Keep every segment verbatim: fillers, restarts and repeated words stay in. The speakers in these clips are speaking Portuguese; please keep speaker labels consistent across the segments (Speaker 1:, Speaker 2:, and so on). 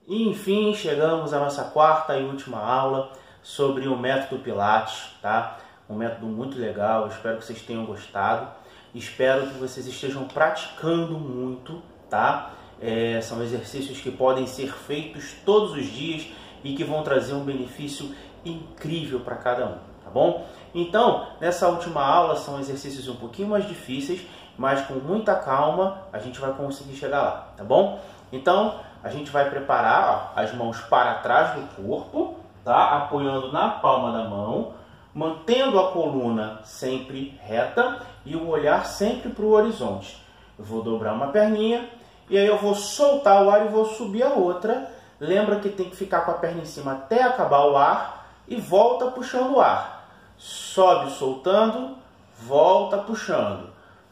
Speaker 1: E enfim, chegamos à nossa quarta e última aula sobre o método Pilates, tá? Um método muito legal, espero que vocês tenham gostado. Espero que vocês estejam praticando muito, tá? É, são exercícios que podem ser feitos todos os dias e que vão trazer um benefício incrível para cada um, tá bom? Então, nessa última aula são exercícios um pouquinho mais difíceis, mas com muita calma a gente vai conseguir chegar lá, tá bom? Então, a gente vai preparar ó, as mãos para trás do corpo, tá? Apoiando na palma da mão, mantendo a coluna sempre reta e o olhar sempre para o horizonte. Eu vou dobrar uma perninha e aí eu vou soltar o ar e vou subir a outra. Lembra que tem que ficar com a perna em cima até acabar o ar e volta puxando o ar. Sobe soltando, volta puxando.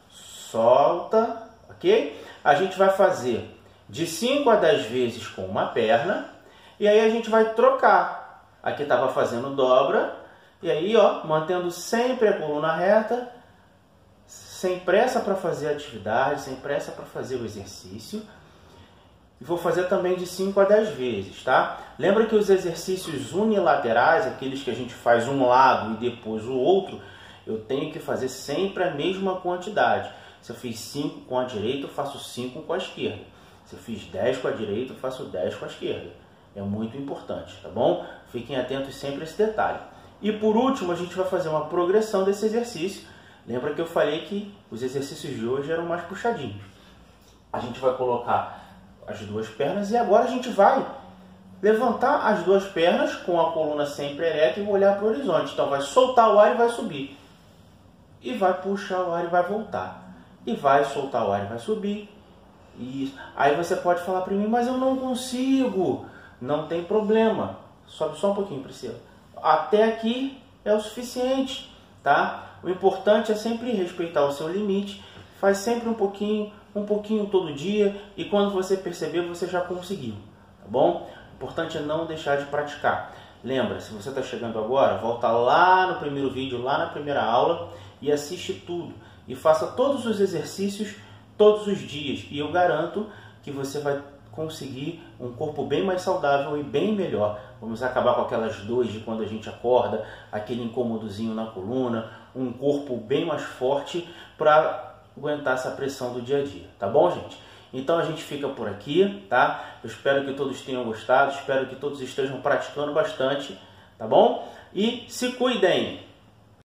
Speaker 1: Solta, ok? A gente vai fazer de cinco a dez vezes com uma perna e aí a gente vai trocar. Aqui estava fazendo dobra e aí, ó, mantendo sempre a coluna reta, sem pressa para fazer a atividade, sem pressa para fazer o exercício. E vou fazer também de cinco a dez vezes, tá? Lembra que os exercícios unilaterais, aqueles que a gente faz um lado e depois o outro, eu tenho que fazer sempre a mesma quantidade. Se eu fiz cinco com a direita, eu faço cinco com a esquerda. Se eu fiz dez com a direita, eu faço dez com a esquerda. É muito importante, tá bom? Fiquem atentos sempre a esse detalhe. E por último, a gente vai fazer uma progressão desse exercício. Lembra que eu falei que os exercícios de hoje eram mais puxadinhos. A gente vai colocar as duas pernas e agora a gente vai levantar as duas pernas com a coluna sempre ereta e olhar para o horizonte. Então vai soltar o ar e vai subir. E vai puxar o ar e vai voltar. E vai soltar o ar e vai subir. Isso. Aí você pode falar para mim, mas eu não consigo. Não tem problema. Sobe só um pouquinho, Priscila. Até aqui é o suficiente, tá? O importante é sempre respeitar o seu limite. Faz sempre um pouquinho, um pouquinho todo dia. E quando você perceber, você já conseguiu, tá bom? O importante é não deixar de praticar. Lembra, se você está chegando agora, volta lá no primeiro vídeo, lá na primeira aula e assiste tudo. E faça todos os exercícios todos os dias. E eu garanto que você vai conseguir um corpo bem mais saudável e bem melhor. Vamos acabar com aquelas dores de quando a gente acorda, aquele incômodozinho na coluna, um corpo bem mais forte para aguentar essa pressão do dia a dia. Tá bom, gente? Então a gente fica por aqui, tá? Eu espero que todos tenham gostado, espero que todos estejam praticando bastante, tá bom? E se cuidem!